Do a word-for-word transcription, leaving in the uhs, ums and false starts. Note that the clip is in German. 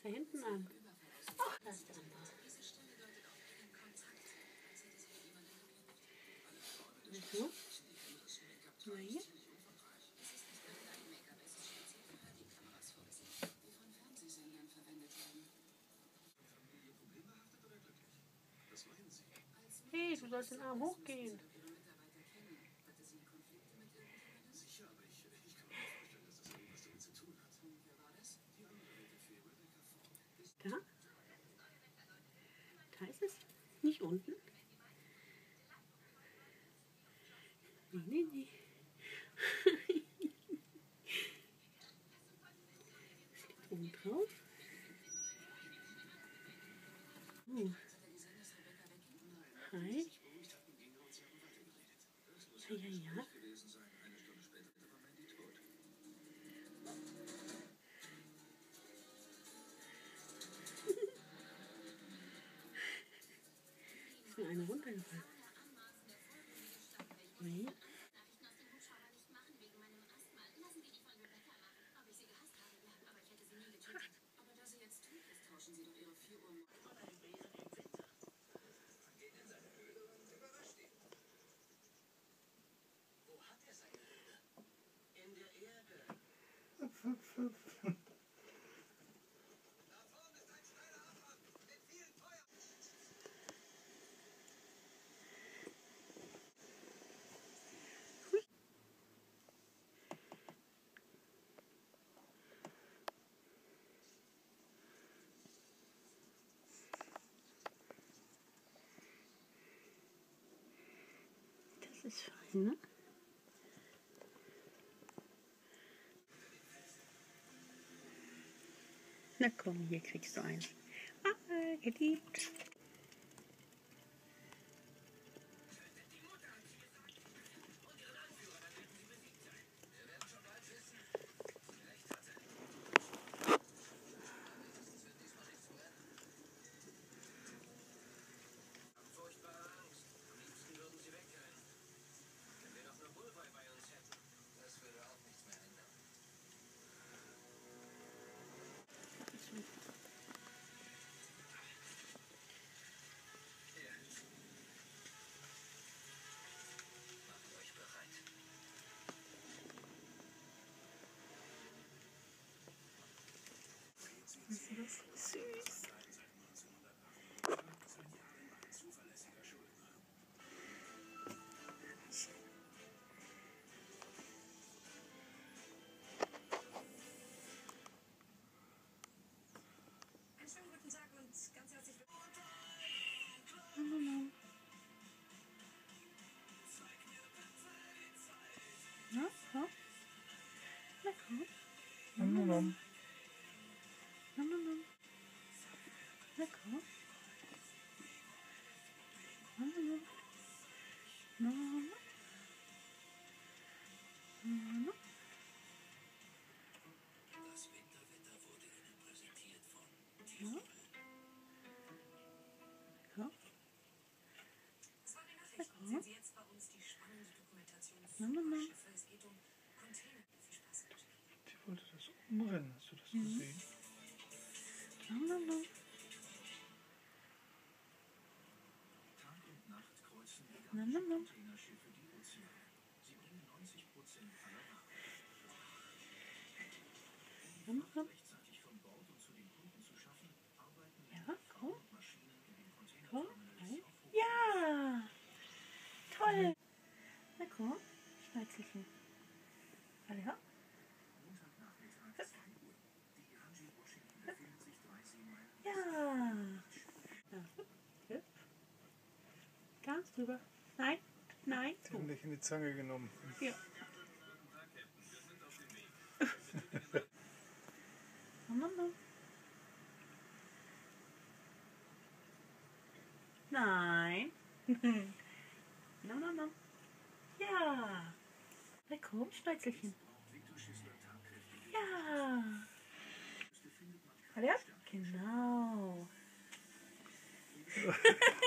da hinten an? Ach, da ist der andere. So. Nein. Hey, du sollst den Arm hochgehen. Da? Da ist es. Nicht unten. Nee, nee, nee. Es liegt oben drauf. Oh. Hi. Ja, ja, ja. Ist mir eine runtergefallen. Nee. Das ist fein, ne? Na komm, hier kriegst du eins. Ah, geliebt. Ist das süß? Einen schönen guten Tag und ganz herzlich willkommen. Na, na, na komm. Nom, nom, nom. Na, na, na. Na komm. Na, na, na. Na, na, na. Na, na. Das Winterwetter wurde Ihnen präsentiert von Ja. Komm. Das waren die Nachrichten. Sehen Sie jetzt bei uns die spannende Dokumentation Na, na, na. Schiffe. Es geht um Container. Viel Spaß mit. Die wollte das umrennen. Hast du das gesehen? Na, na, na. Tag und Nacht kreuzen Na, na, na. Containerschiffe die Ozeane. Sie bringen neunzig Prozent aller Waren. Na, na, na. Rechtzeitig von Bord und zu den Kunden zu schaffen, arbeiten Ja, komm. Maschinen in den Komm. Containerterminals auf Ja. Toll. Na komm. Schneizelchen. Alle ja? Montagnachmittag zwei Uhr. Die Hanji Washington befindet sich drei Seemeilen. Ja. Ja. Hüpf. Ganz drüber. Nein. Nein. Die haben dich in die Zange genommen. Ja. Nom, nom. Nein. Nom, nom, nom. Ja. Na komm, Schneuzelchen. Ja. Alle? Genau.